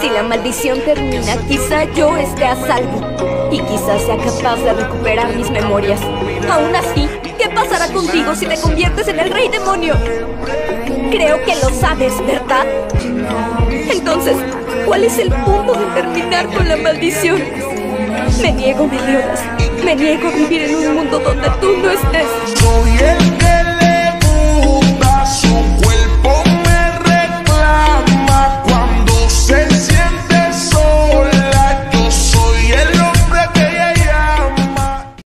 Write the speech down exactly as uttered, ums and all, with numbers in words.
Si la maldición termina, quizá yo esté a salvo y quizás sea capaz de recuperar mis memorias. Aún así, ¿qué pasará contigo si te conviertes en el rey demonio? Creo que lo sabes, ¿verdad? Entonces, ¿cuál es el punto de terminar con la maldición? Me niego, Meliodas. Me niego a vivir en un mundo donde tú no estés.